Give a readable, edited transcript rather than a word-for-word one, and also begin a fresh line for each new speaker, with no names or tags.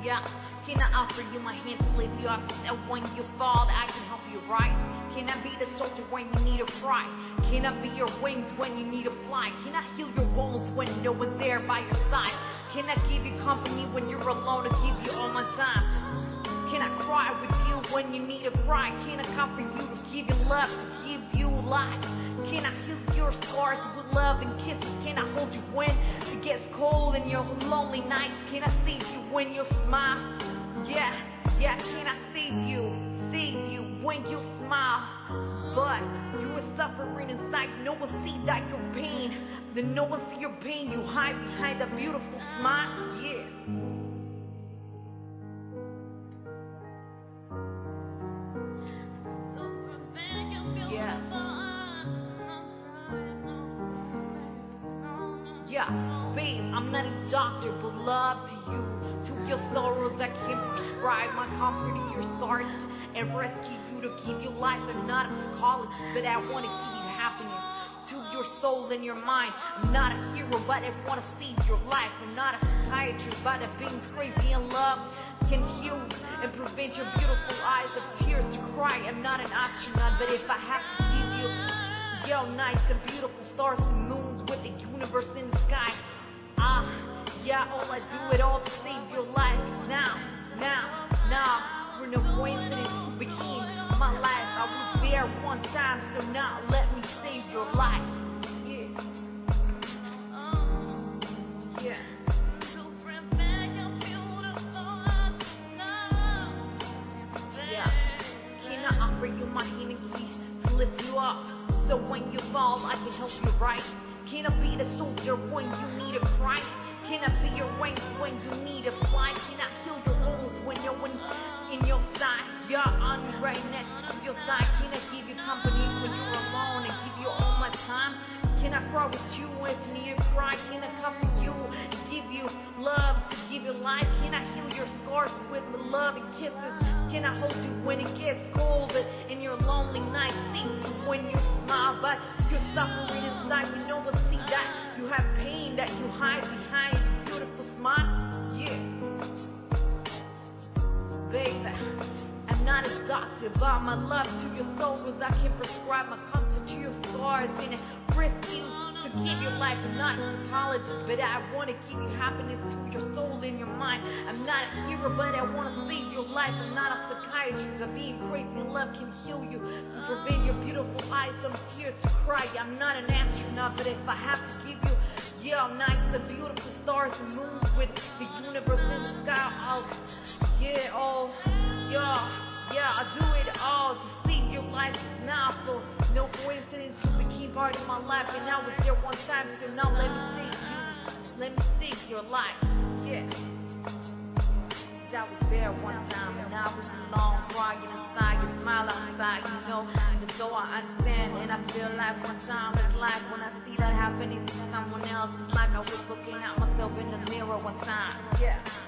Yeah, can I offer you my hand to lift you up so when you fall I can help you rise? Can I be the shoulder when you need a cry? Can I be your wings when you need to fly? Can I heal your wounds when no one's there by your side? Can I give you company when you're alone to give you all my time? Can I cry with you when you need to cry? Can I comfort you to give you love, to give you life? Can I heal your scars with love and kisses? Can I hold you when it gets cold in your lonely nights? Can I save you when you smile? Yeah, can I save you when you smile? But you were suffering inside, no one see that your pain. Then no one see your pain, you hide behind a beautiful smile, yeah. Yeah, babe, I'm not a doctor, but love to you. To your sorrows, I can prescribe my comfort to your scars and rescue you to give you life. I'm not a psychologist, but I want to give you happiness to your soul and your mind. I'm not a hero, but I want to save your life. I'm not a psychiatrist, but I've been crazy in love can heal and prevent your beautiful eyes of tears to cry. I'm not an astronaut, but if I have to give you nights and beautiful stars and moons with the universe in the sky. All I do it all to save your life. Now, we're no coincidence to begin my life. I was there one time, so now let me save your life. Yeah. Can I offer you my hand and keys to lift you up? So when you fall, I can help you rise. Can I be the soldier when you need a cry? Can I be your wings when you need a fly? Can I heal your wounds when no one's in your side? Yeah, I'm right next to your side. Can I give you company when you're alone and give you all my time? Can I cry with you if you need a cry? Can I comfort you and give you love to give you life? Can I heal your scars with my love and kisses? Can I hold you when it gets cold in your lonely night? See you when you smile, but you're suffering inside. You know what? See that you have pain that you hide behind your beautiful smile. Yeah, baby, I'm not a doctor, but my love to your soul I can prescribe my comfort to your scars and risk you to give your life. I'm not a psychologist, but I want to give you happiness to your soul and your mind. I'm not a hero, but I want to save your life. I'm not a psychiatrist, but being crazy in love can heal you and prevent your beautiful eyes of tears to cry. I'm not an astronaut, but if I have to give you nights of beautiful stars and moons with the universe in the sky, I do it all to save your life now. So no coincidence, you became part of my life, and I was there one time, so now let me save you. Let me save your life. Yeah. I was there one time, and I was alone, crying inside, you smile outside, and so I understand, and I feel like one time it's like when I see that happening to someone else, it's like I was looking at myself in the mirror one time. Yeah.